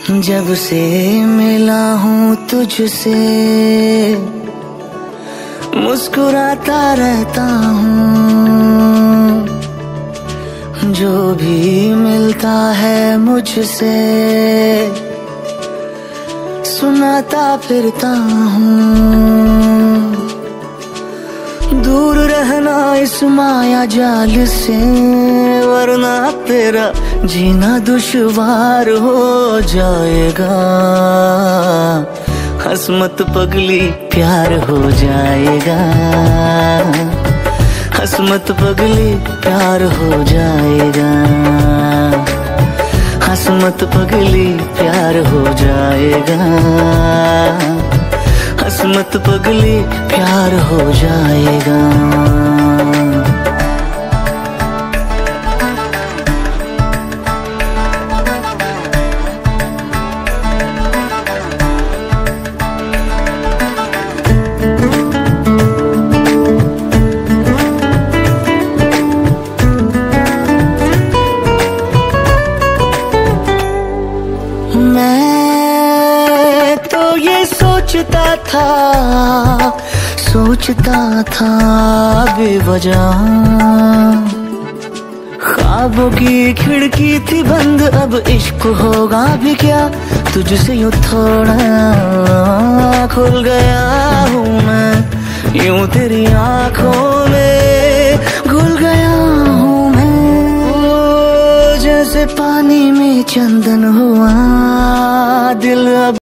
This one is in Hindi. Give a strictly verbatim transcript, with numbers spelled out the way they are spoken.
जब से मिला हूँ तुझसे मुस्कुराता रहता हूँ, जो भी मिलता है मुझसे सुनाता फिरता हूँ। दूर रहना इस माया जाल से, वरना तेरा जीना दुश्वार हो जाएगा। हंस मत पगली प्यार हो जाएगा, हंस मत पगली प्यार हो जाएगा, हंस मत पगली प्यार हो जाएगा, हंस मत पगली प्यार हो जाएगा। मैं तो ये सोचता था सोचता था बेवजह, ख्वाबों की खिड़की थी बंद, अब इश्क होगा भी क्या। तुझसे यूं थोड़ा खुल गया हूँ मैं, यूं तेरी आंखों में घुल गया हूँ मैं। ओ जैसे पानी में चंदन हुआ दिल अब